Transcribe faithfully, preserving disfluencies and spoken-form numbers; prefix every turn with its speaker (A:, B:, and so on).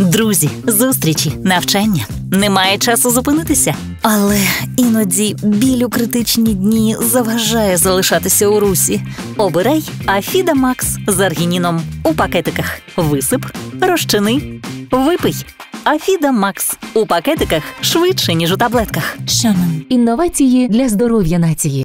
A: Друзі, зустрічі, навчання. Немає часу зупинитися. Але іноді біль у критичні дні заважає залишатися у русі. Обирай Афіда Макс з аргініном у пакетиках. Висип, розчини, випий. Афіда Макс у пакетиках швидше, ніж у таблетках.
B: Шанон. Інновації для здоров'я нації.